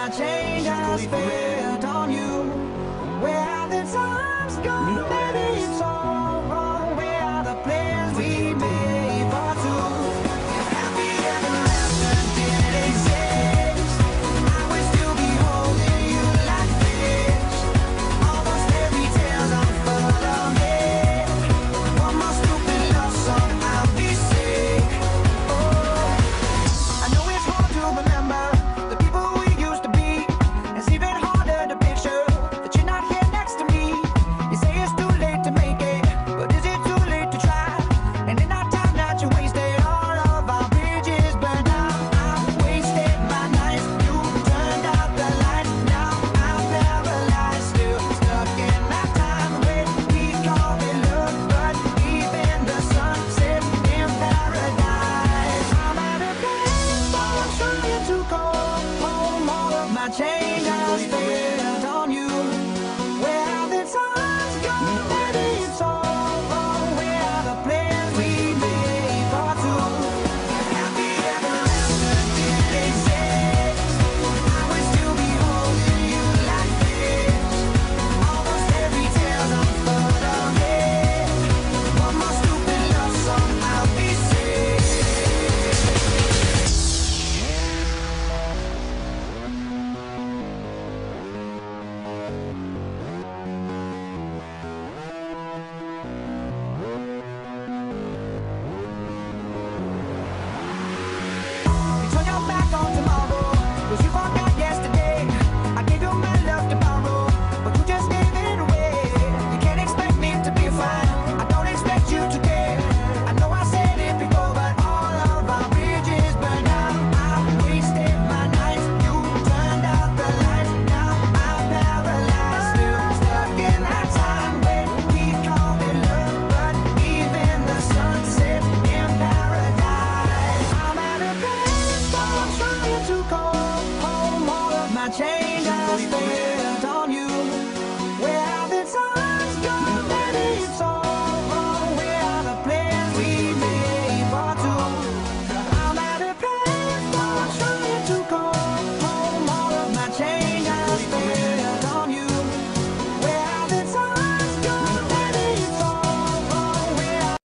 my change I spent on you. Where are the times gone? Maybe it's all wrong. Where are the plans we made for two? If happy ever after didn't exist, I would still be holding you like this. All those fairy tales unfurled it. One more stupid love song, I'll be sick. Oh, I know it's hard to remember the people we used to be. It's even harder to picture that you're not here next to me. You say it's too late to make it, but is it too late to try? And in our time that you wasted, all of our bridges burned out. I've wasted my nights, you turned out the lights. Now I'm paralyzed, still stuck in that time when we called it love, but even the sunset in paradise. I'm at a place where I'm trying to go home. All of my change I spent on you. Where are the times gone? Maybe it's all wrong. Where are the plans we made for two? If happy ever after didn't exist, I would still be holding you like this. All those fairy tales unfurled it. One more stupid love song, I'll be sick. You turn your back on tomorrow, 'cause you forgot yesterday. I gave you my love to borrow, but you just gave it away. You can't expect me to be fine, I don't expect you to care. I know I said it before, but all of our bridges burned out. I wasted my nights, you turned out the lights. Now I'm paralyzed, still stuck in that time when we called it love, but even the sunset in paradise. I'm at a place where I'm trying to go home. All of my change I spent